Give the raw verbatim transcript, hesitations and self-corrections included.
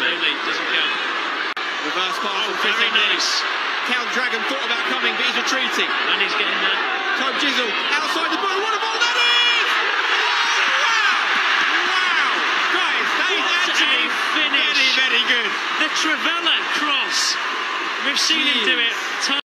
Absolutely, doesn't count. Reverse pass Oh, from Chris very Ingley. nice. Count Dragon thought about coming, but he's retreating. And he's getting there. Tobe Jizzle outside the ball. What a ball that is! Wow! Wow! Guys, that is What actually a finish. very, very good. The Trivela cross. We've seen him do it time